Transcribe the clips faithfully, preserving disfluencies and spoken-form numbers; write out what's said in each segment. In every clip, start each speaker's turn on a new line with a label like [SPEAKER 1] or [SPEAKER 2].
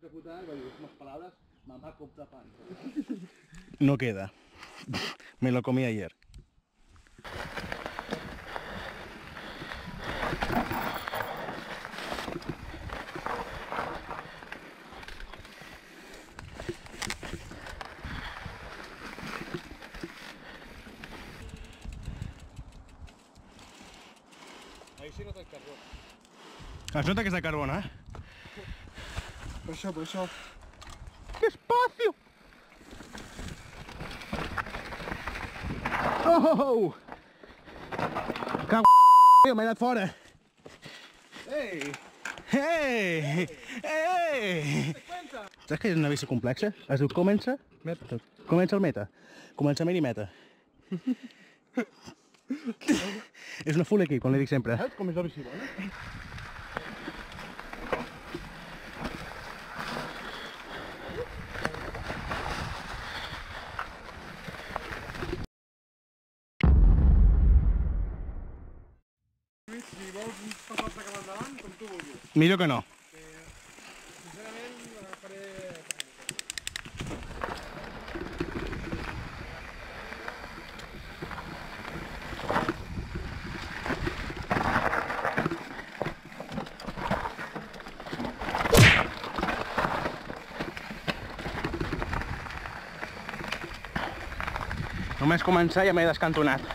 [SPEAKER 1] No queda. Me lo comí ayer.
[SPEAKER 2] Ahí sí nota el carbón.
[SPEAKER 1] Es nota que és de carbona, eh?
[SPEAKER 2] Per això, per això.
[SPEAKER 1] Despacio! Oh! Cago en m'he anat fora!
[SPEAKER 2] Ei!
[SPEAKER 1] Ei! Ei! Saps que és una bici complexa? Es diu comença?
[SPEAKER 2] Meta.
[SPEAKER 1] Comença el meta. Començament i meta. És una full aquí, quan li dic sempre.
[SPEAKER 2] Saps com és la bici bona? Si vols passar-te cap endavant, com tu vulguis.
[SPEAKER 1] Millor que no.
[SPEAKER 2] Sincerament, faré...
[SPEAKER 1] Només començar ja m'he descantonat.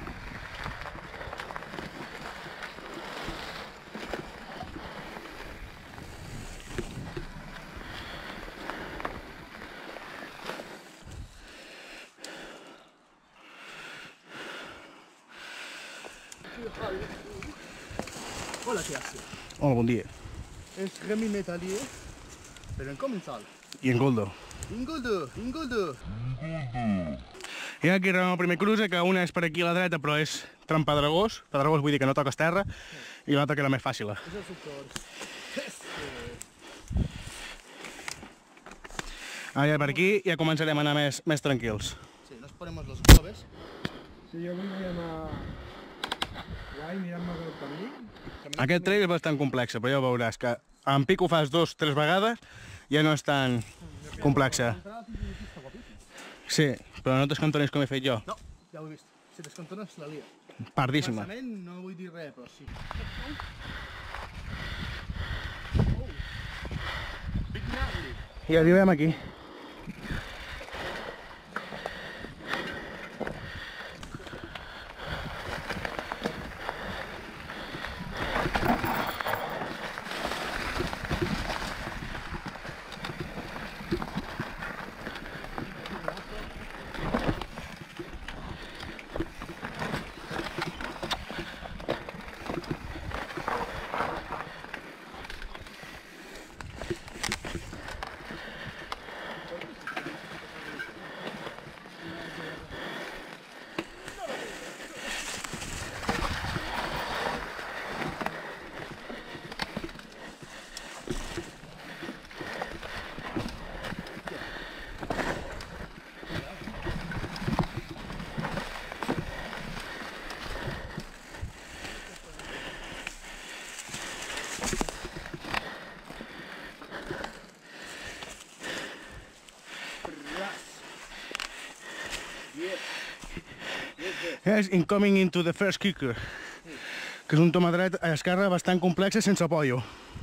[SPEAKER 2] Hola, què hace?
[SPEAKER 1] Hola, bon dia.
[SPEAKER 2] És Remi Metalier, però en comensal.
[SPEAKER 1] I en Goldo.
[SPEAKER 2] Ingoldo, Ingoldo.
[SPEAKER 1] Hi ha aquí el primer cruce, que una és per aquí a la dreta, però és tram pedregós. Pedregós vull dir que no toques terra. I l'altra que era més fàcil.
[SPEAKER 2] És el sector.
[SPEAKER 1] Ara per aquí ja començarem a anar més, més tranquils.
[SPEAKER 2] Sí, nos ponemos los globes.
[SPEAKER 3] Sí, jo avui vull anar guai, mirant-me el camí.
[SPEAKER 1] Aquest trail és bastant complex, però ja ho veuràs, que en pico fas dos, tres vegades, ja no és tan complexa. Sí, però no t'escantonis com he fet jo.
[SPEAKER 2] No, ja ho he vist. Si t'escantones, la lia.
[SPEAKER 1] Pardíssima.
[SPEAKER 2] Començament no vull dir res, però sí.
[SPEAKER 1] I arribem aquí. És incoming into the first kicker, que és un toma dret a esquerra bastant complexa sense apoyo.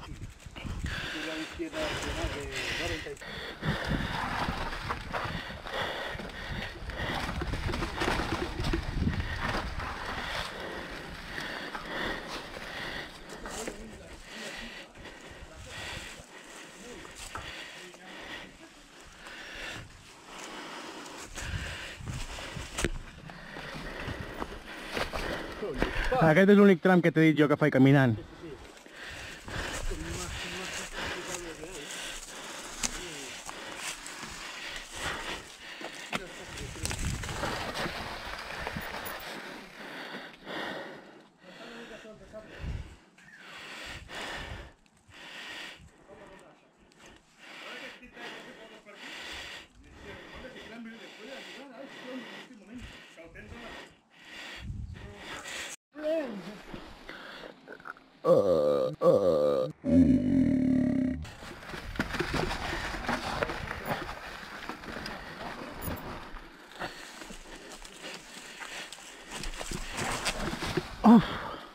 [SPEAKER 1] Aquest és l'únic tram que t'he dit jo que faig caminant. Uh, uh. Uf.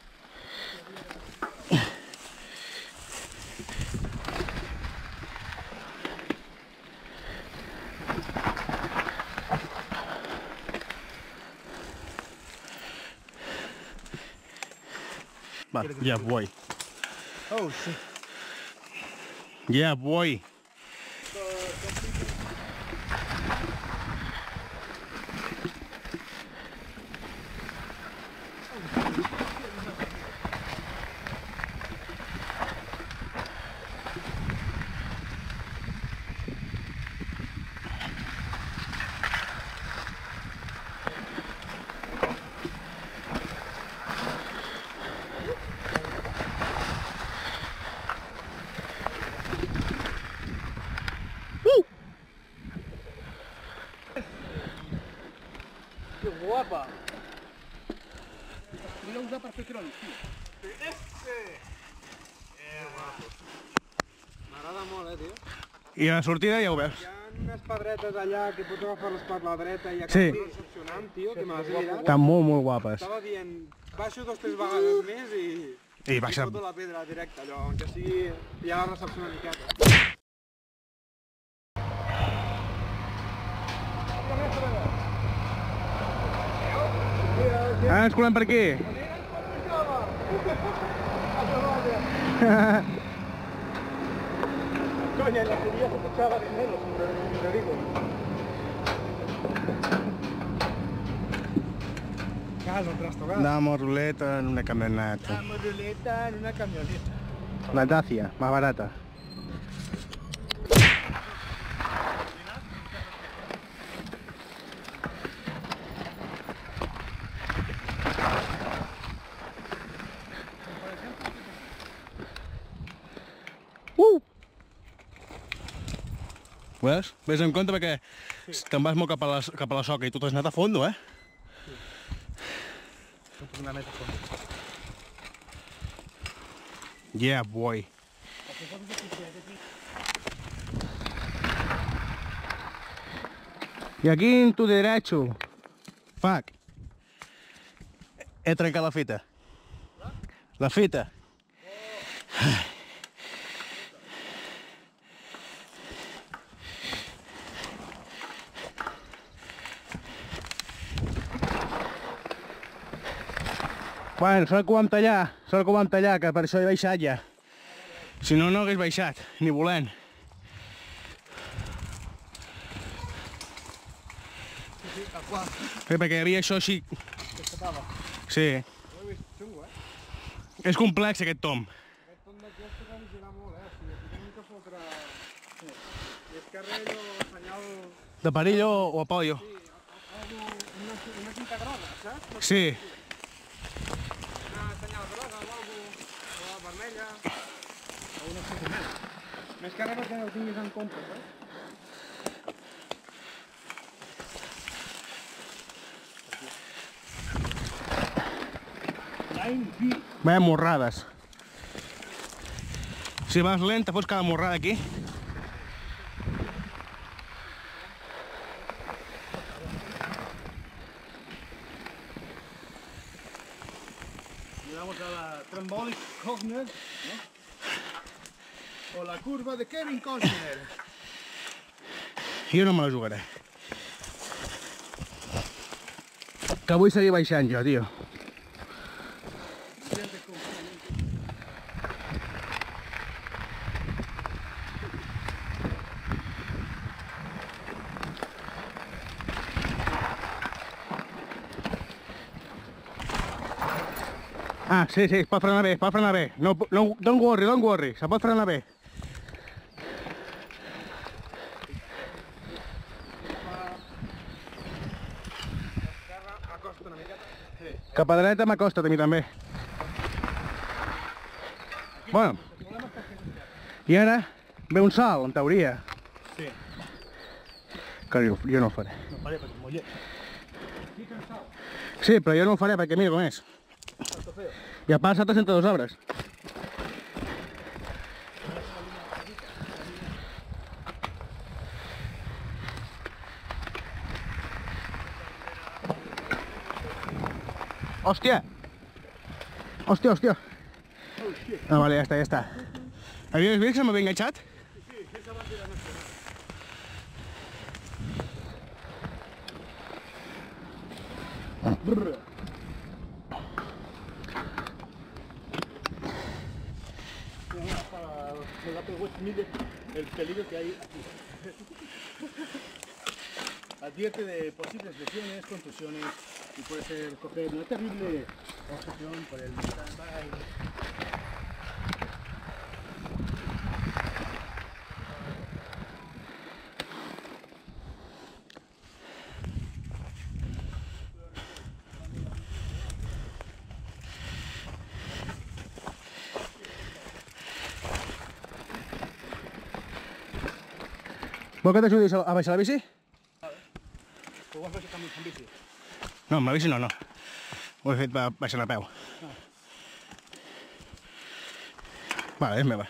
[SPEAKER 1] Va, yeah, boy.
[SPEAKER 2] Oh shit.
[SPEAKER 1] Yeah, boy.
[SPEAKER 2] ¡Qué guapa! Voy a usar per fer cronos, tio.
[SPEAKER 3] Eh, guapo. M'agrada molt, eh, tio.
[SPEAKER 1] I a la sortida ja ho veus.
[SPEAKER 3] Hi ha unes pedretes allà que pots agafar-les per la dreta i
[SPEAKER 1] Sí.
[SPEAKER 3] acabar recepcionant, tio, que me les he mirat.
[SPEAKER 1] Estan molt, molt guapes.
[SPEAKER 3] Estava dient, baixo dos o tres vegades més i...
[SPEAKER 1] I baixa...
[SPEAKER 3] foto la pedra directa, allò, que sigui... ja la recepció una miqueta.
[SPEAKER 1] Ah, ens colem per aquí.
[SPEAKER 2] Coño, en la serie se echaba de menos, te digo.
[SPEAKER 3] Caldo, trastocado.
[SPEAKER 1] Damos ruleta en una camioneta.
[SPEAKER 2] Damos ruleta en una camioneta.
[SPEAKER 1] La Dacia, más barata. Uh! Veus? Ves en compte perquè sí. Te'n vas molt cap a, la, cap a la soca i tu t'has anat a fondo, eh?
[SPEAKER 2] Sí. Una meta fondo.
[SPEAKER 1] Yeah, boy. Y aquí en tu derecho. Fuck. He trencat la fita. La fita. Bueno, sort que ho vam tallar, sort que ho vam tallar, que per això he baixat ja. Si no, no hagués baixat, ni volent.
[SPEAKER 2] Sí, sí, tal qual.
[SPEAKER 1] Sí, perquè hi havia això així...
[SPEAKER 2] Que escapava.
[SPEAKER 1] Sí.
[SPEAKER 3] Ho he vist xungo, eh?
[SPEAKER 1] És complex aquest tom.
[SPEAKER 3] Aquest tom d'aquí has de vigilar molt, eh? O sigui, aquí tenim que fotre... Sí. I és carrell o senyal...
[SPEAKER 1] De perill o, o apoyo.
[SPEAKER 3] Sí, algo, una, una cinta groga, saps? No
[SPEAKER 1] Sí.
[SPEAKER 3] Una senyal groga o algo, o vermella, o una cinta. Més que res perquè no ho tinguis en compte, saps?
[SPEAKER 1] Vaya morrades. Si vas lent, te fots cada morrada aquí.
[SPEAKER 2] Llegamos a la Trambolic Cosner, ¿no? O la curva de Kevin Costner.
[SPEAKER 1] Jo no me la jugaré. Que vull seguir baixant jo, tio. Ah, sí, sí, es pot frenar bé, es pot frenar bé. No, no, don't worry, don't worry, se pot frenar bé.
[SPEAKER 3] Acosta una miqueta.
[SPEAKER 1] Cap a dreta m'acosta a mi també. Bueno, i ara ve un salt, en teoria.
[SPEAKER 2] Sí.
[SPEAKER 1] Que jo, jo no ho faré.
[SPEAKER 2] No faré perquè mollet.
[SPEAKER 1] Sí, però jo no ho faré perquè mira com és. I a part s'ha trenta dos arbres. Hòstia! Hòstia, hòstia. Ah, vale, ja està, ja està. Havies vist que m'havia enganxat?
[SPEAKER 2] Sí, esa va a ser la nacional. Brr. Para el gato de West mide el peligro que hay aquí. Advierte de posibles lesiones, contusiones y puede ser coger una terrible obsesión por el stand-by.
[SPEAKER 1] Vol que t'ajudis a baixar la bici?
[SPEAKER 2] Ho vas baixar amb bici?
[SPEAKER 1] No, amb la bici no, no. Ho he fet baixant a peu.
[SPEAKER 2] Ah.
[SPEAKER 1] Vale, és meva.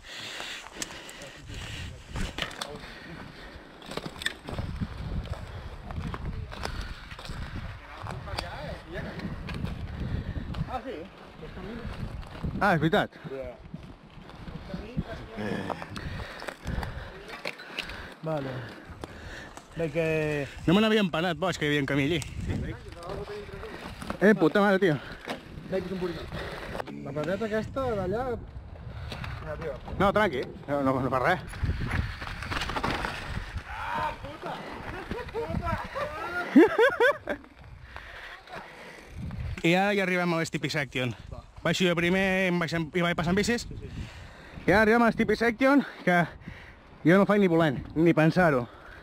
[SPEAKER 2] Ah, sí?
[SPEAKER 1] Ah, és veritat.
[SPEAKER 2] Vale. Veig que...
[SPEAKER 1] No me n'havia empanat, bo, és que hi havia un camí allí. Eh, puta mare, tio.
[SPEAKER 2] Veig que és un borinat. La pedreta aquesta d'allà...
[SPEAKER 1] No, tranqui, no, no, no fa res.
[SPEAKER 2] Ah, puta!
[SPEAKER 1] I ara ja arribem a l'Stippy Section. Baixo jo primer i vaig passant bicis. I ara arribem a l'Stippy Section, que jo no faig ni volent, ni pensar-ho.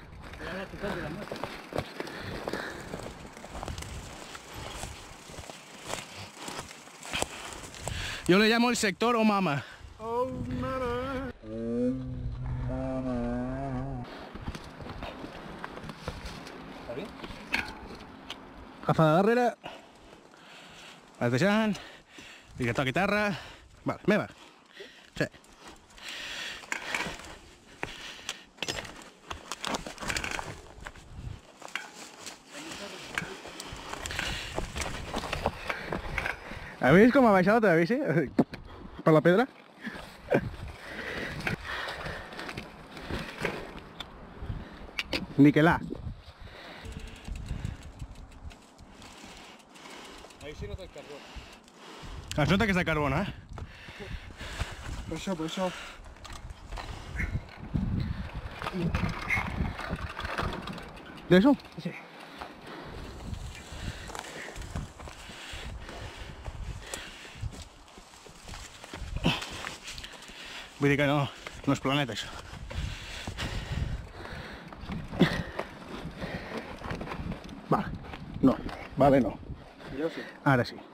[SPEAKER 1] Yo le llamo el sector Omama.
[SPEAKER 2] Oh, mama. ¿Está bien?
[SPEAKER 1] Agafa de darrere. Vas deixant. Director a guitarra. Vale, meva. Sí. ¿Has vist com ha baixat la bici? Per la pedra? Niquelà.
[SPEAKER 2] Ahí sí nota el carbón.
[SPEAKER 1] Es nota que és de carbona, eh?
[SPEAKER 2] Per això, per això.
[SPEAKER 1] D'això?
[SPEAKER 2] Sí.
[SPEAKER 1] Vull dir que no, no és planeta, això. Vale, no, vale, no.
[SPEAKER 2] Jo sí.
[SPEAKER 1] Ara sí.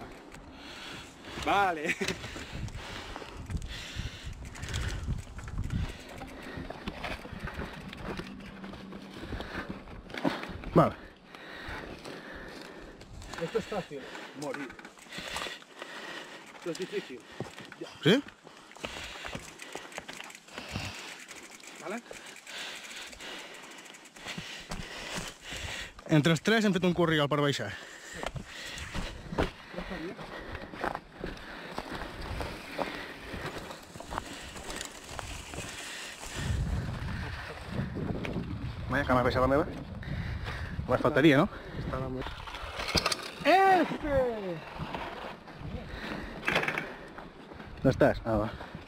[SPEAKER 2] Vale.
[SPEAKER 1] Vale.
[SPEAKER 2] Esto es fácil, morir. Esto es difícil.
[SPEAKER 1] Sí?
[SPEAKER 2] ¿Vale?
[SPEAKER 1] Entre els tres hem fet un corriol per baixar. Vaja, que m'ha baixat la meva. Només faltaria, no?
[SPEAKER 2] ¡Este!
[SPEAKER 1] No estàs? Ah, va.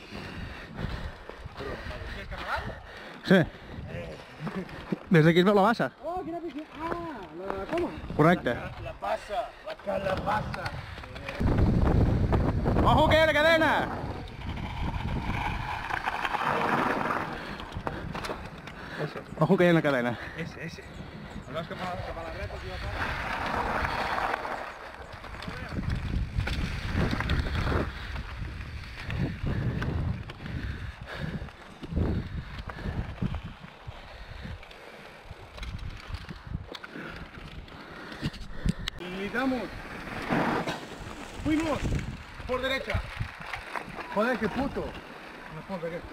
[SPEAKER 1] Sí. Des d'aquí es veu la bassa.
[SPEAKER 2] Oh, quina piscina. Ah, la de la coma.
[SPEAKER 1] Correcte.
[SPEAKER 2] La passa, la calabassa.
[SPEAKER 1] Ojo que hi ha la cadena! Ojo que hi ha una cadena.
[SPEAKER 2] Ese, ese. El veus cap a la, cap a la dreta, tio, acá? Y damos. Fuimos por derecha. Joder, qué puto. Nos por derecha.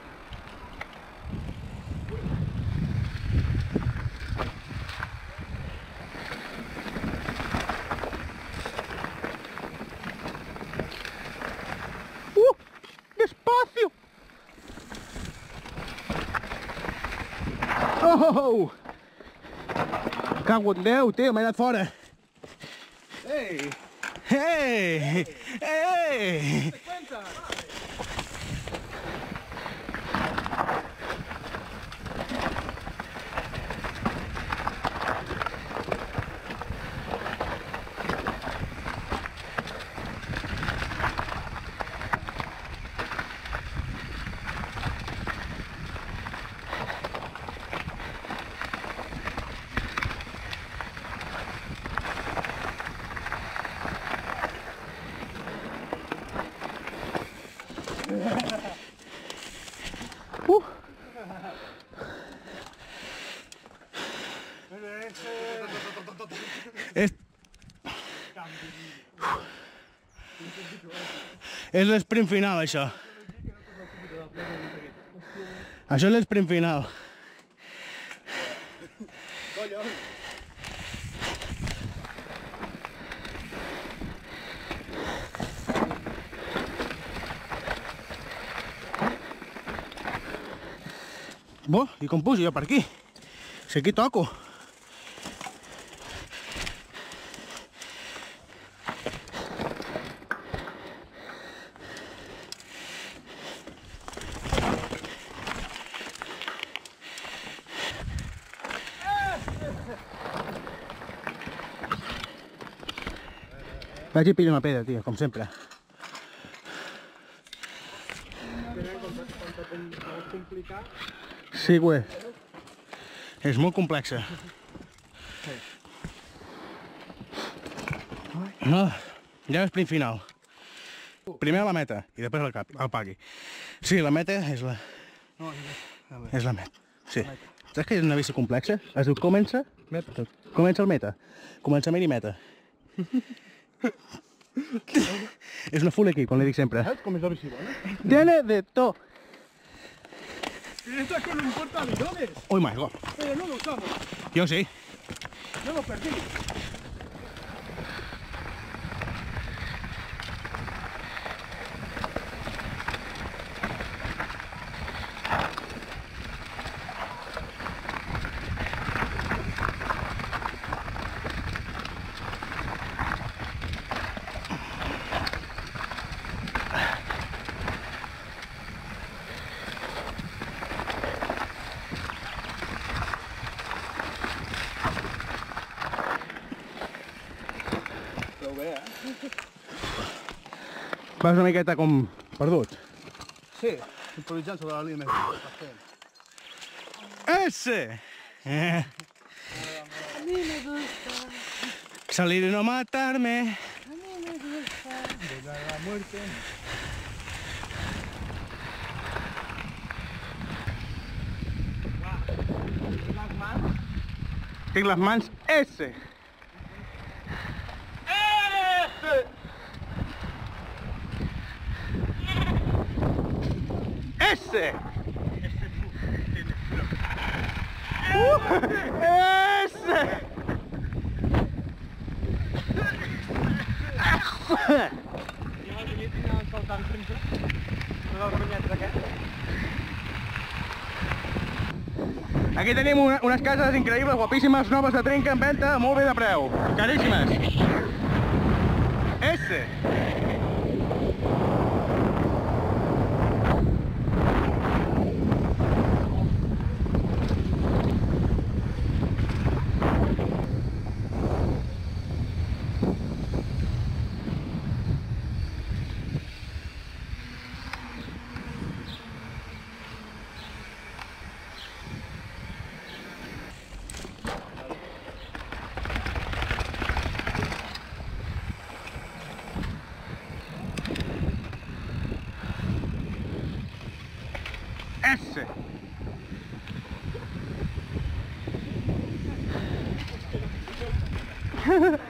[SPEAKER 1] Oh! Cago en Déu, tio, m'he anat fora.
[SPEAKER 2] Ei!
[SPEAKER 1] Ei! Ei!
[SPEAKER 2] Cuenta!
[SPEAKER 1] Uh. És... És l'esprint final, això. Això és l'esprint final. Bo, i com pujo jo per aquí? Si aquí toco. Vaig i pillo una pedra, tio, com sempre. Sí, güey. És molt complexa. No, ja l'esprint final. Primer la meta i després el, cap, el pagui. Sí, la meta és la... És la meta, sí. Saps que és una bici complexa? Es diu comença... Meta. Comença el meta. Començament i meta. És una full equip, com li dic sempre.
[SPEAKER 2] Saps com és la bici bona?
[SPEAKER 1] Tiene de todo.
[SPEAKER 2] Esta con un portaaviones.
[SPEAKER 1] Oh my god.
[SPEAKER 2] Pero no lo usamos.
[SPEAKER 1] Yo sí.
[SPEAKER 2] Yo lo perdí.
[SPEAKER 1] Vas una miqueta com perdut.
[SPEAKER 2] Sí, improvisant sobre la línia més.
[SPEAKER 1] Ese! Eh.
[SPEAKER 4] A mí me gusta,
[SPEAKER 1] Salir y no matarme.
[SPEAKER 4] a mí me gusta.
[SPEAKER 2] De la muerte.
[SPEAKER 1] Tinc les mans S. S! Uh, S! Aquí tenim una, unes cases increïbles, guapíssimes, noves de trinca en venda, molt bé de preu, caríssimes. S. S.